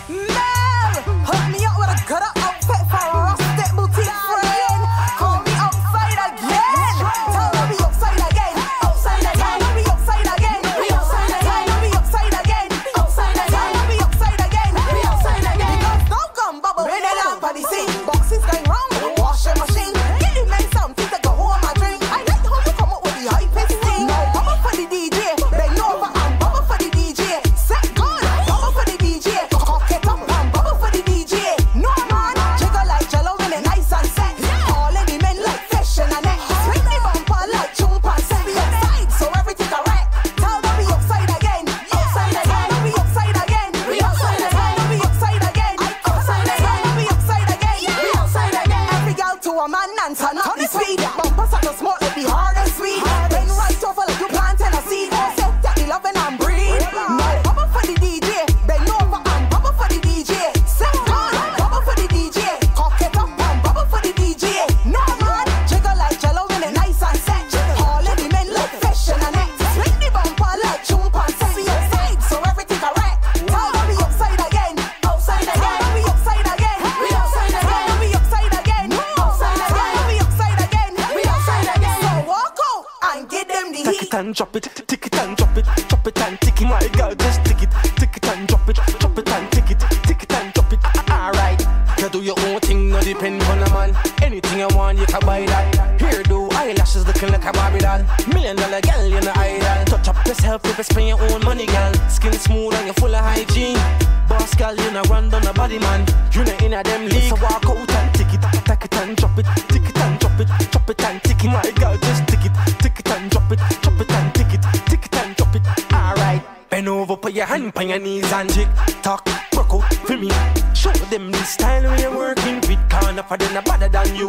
Mel, hook me up with a good outfit for a rustic boutique friend. Call me outside again. Tell her we outside again. Outside again. Tell her we outside again. We outside again. Tell her we outside again. Outside again. Tell her we outside again. We outside again. Because don't come bubble when they lamp on the scene. Boxes going round with a washing machine. Get the men something to go home and drink. I like how you come up with the hypest thing. Now bubble for the DJ. Bend over and bubble for the DJ. Set good. Bubble for the DJ. Cock it up and bubble for the DJ. No man, jiggle like jello when it nice and set. All of the men like fish in a net. Swing the bumper like chump and set. We outside, so everything correct. Tell them we outside again. Outside again. We outside again. We outside again. We outside again. Outside again. We outside again. We outside again. Every girl to a man and turn up the speed. Bumpers are the smoke like the hard and sweet. Then right over like you planting a seed. Set that the loving and breed. Now bubble for the DJ. Bend over and bubble for the DJ. Set good. Bubble for the DJ. Cock it up and bubble for the DJ. No man, jiggle like jello when it nice and set. All of the men like fish in a net. Swing the bumper like chump and set. We outside, so everything correct. Tell them we outside again. Outside again. We outside again. We outside again. We outside again. Outside again. We outside again. We outside again. So walk out and get them the Take heat. it and drop it, tick it and drop it and tick it. My girl, just tick it and drop it and tick it and drop it. Alright, you do your own thing, no depend on a man. Anything you want, you can buy that. Here do eyelashes looking like a Barbie doll. $1 million girl, you're the idol. Touch up yourself if you spend your own money, girl. Skin smooth and you're full of hygiene. Boss girl, you not run down a body man. You not in a them league. So walk out and tick it and drop it, tick it and drop it and tick it. My girl, just tick it and drop it and tick it and drop it. Alright, bend over, put your hand on your knees and tick tock, work out for me. Show them the style when you're working with. Corner for them better than you.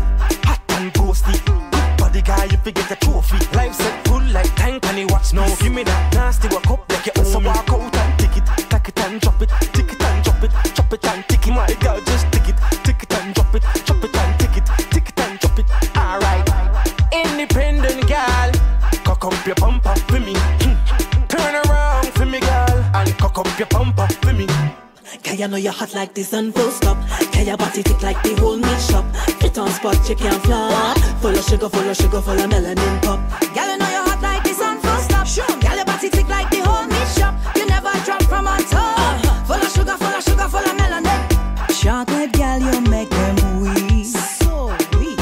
Hot and ghosty, good body guy, you forget a trophy. Life set full like tank and you watch now. Give me that nasty work up like you own. So walk out and tick it and drop it, tick it and drop it and tick it. My girl, just tick it and drop it and tick it and drop it. Alright, independent girl, cock up your bumper for me. Turn around for me, girl, and cock up your bumper for me. Can you know you're hot like this and full stop? Can your body tick like the whole meat shop? Fit on spot, you can't flop. Full of sugar, full of melanin pop. Girl, you know you're hot like this and full stop. Girl, your body tick like the whole meat shop. You never drop from on top. Full of sugar, full of melanin. Chocolate, girl, you make them weak. So weak.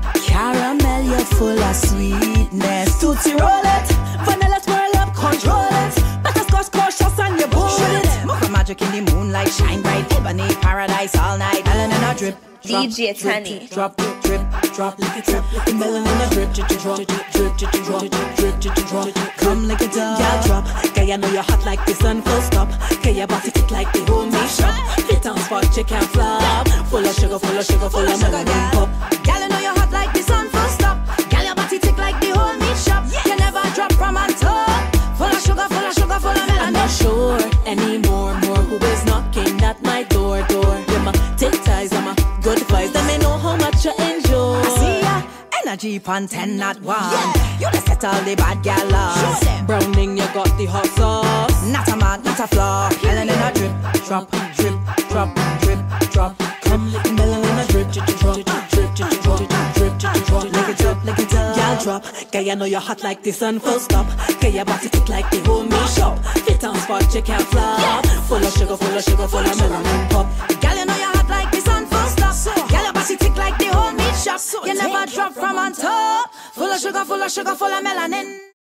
Caramel, you're full of sweetness. Tootsie roll it, vanilla twirl up, control it. Butterscotch cautious and you board it. Mocha magic in the moonlight, shine bright. Ebony paradise all night. Melanin a drip. DJ Tani. Drop, drip, drop, like a drip, like a melanin a drip, drip. Come like a dog, girl, drop. Girl, you know you're hot like this and full stop. Girl, your body tick like the whole meat shop. Fit on spot, you can't flop. Full of sugar, full of melanin pop. Girl, you know you're hot like this and full stop. Girl, your body tick like the whole meat shop. You never drop from on top. Full of sugar, full of melanin. I'm not sure anymore, who is knocking at my door. You're my tick ties, I'm a good vibes. Let me know how much you enjoy. I see ya, energy pan 10 not 1. You just set all the bad gal lost. Browning, you got the hot sauce. Not a man, not a flaw. Melanin a drip, Drop, drop. Come like a melanin a drip, like a dog. Girl, drop. Girl, you know you're hot like this and full stop. Girl, your body tick like the whole meat shop. Fit on spot, you can't flop. Full of sugar, full of melanin pop. Girl, you know you're hot like this and full stop. Girl, your body tick like the whole meat shop. You never drop from on top. Full of sugar, full of melanin.